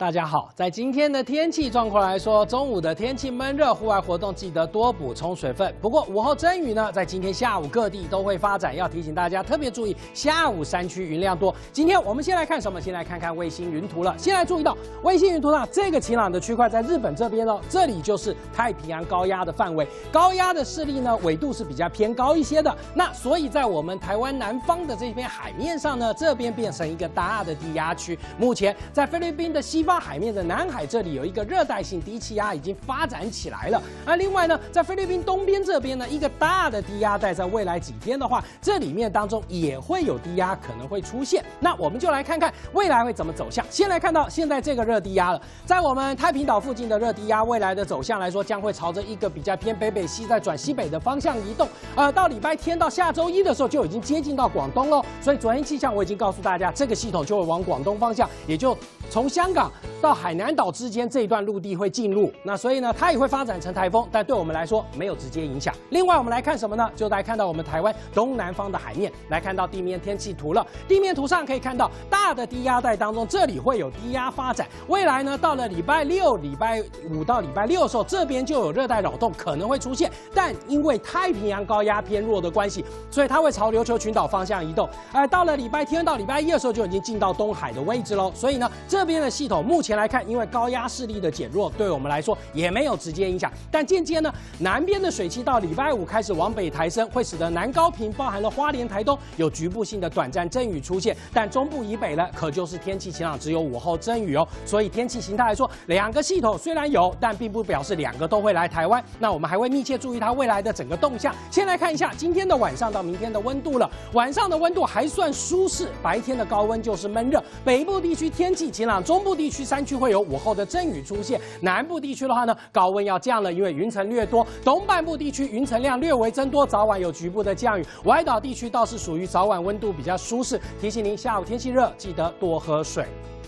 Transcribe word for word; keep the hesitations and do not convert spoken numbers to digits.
大家好，在今天的天气状况来说，中午的天气闷热，户外活动记得多补充水分。不过午后阵雨呢，在今天下午各地都会发展，要提醒大家特别注意，下午山区云量多。今天我们先来看什么？先来看看卫星云图了。先来注意到卫星云图上这个晴朗的区块在日本这边哦，这里就是太平洋高压的范围，高压的势力呢纬度是比较偏高一些的。那所以在我们台湾南方的这片海面上呢，这边变成一个大的低压区。目前在菲律宾的西方海面的南海这里有一个热带性低气压已经发展起来了。那另外呢，在菲律宾东边这边呢，一个大的低压带，在未来几天的话，这里面当中也会有低压可能会出现。那我们就来看看未来会怎么走向。先来看到现在这个热低压了，在我们太平岛附近的热低压，未来的走向来说，将会朝着一个比较偏北北西，再转西北的方向移动。呃，到礼拜天到下周一的时候，就已经接近到广东喽。所以昨天气象我已经告诉大家，这个系统就会往广东方向，也就从香港到海南岛之间这一段陆地会进入，那所以呢，它也会发展成台风，但对我们来说没有直接影响。另外，我们来看什么呢？就来看到我们台湾东南方的海面，来看到地面天气图了。地面图上可以看到大的低压带当中，这里会有低压发展。未来呢，到了礼拜六、礼拜五到礼拜六的时候，这边就有热带扰动可能会出现，但因为太平洋高压偏弱的关系，所以它会朝琉球群岛方向移动。而到了礼拜天到礼拜一的时候，就已经进到东海的位置喽。所以呢，这边的系统目前来看，因为高压势力的减弱，对我们来说也没有直接影响。但间接呢，南边的水汽到礼拜五开始往北抬升，会使得南高屏包含了花莲、台东有局部性的短暂阵雨出现。但中部以北呢，可就是天气晴朗，只有午后阵雨哦。所以天气形态来说，两个系统虽然有，但并不表示两个都会来台湾。那我们还会密切注意它未来的整个动向。先来看一下今天的晚上到明天的温度了。晚上的温度还算舒适，白天的高温就是闷热。北部地区天气晴朗，中部地区山区会有午后的阵雨出现。南部地区的话呢，高温要降了，因为云层略多。东半部地区云层量略微增多，早晚有局部的降雨。外岛地区倒是属于早晚温度比较舒适。提醒您，下午天气热，记得多喝水。